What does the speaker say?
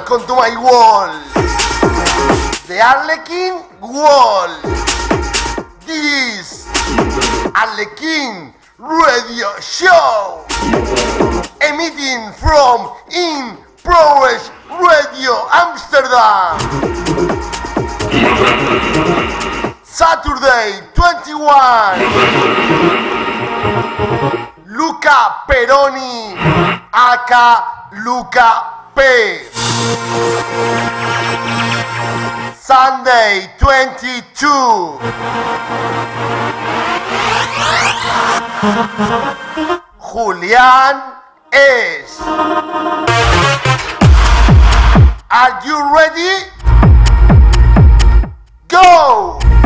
Welcome to my wall, the Arlequin Wall. This Arlequin Radio Show, emitting from In Progress Radio Amsterdam. Saturday 21. Luca Peroni, aka Luca P. Sunday 22. Julián S. Are you ready? Go!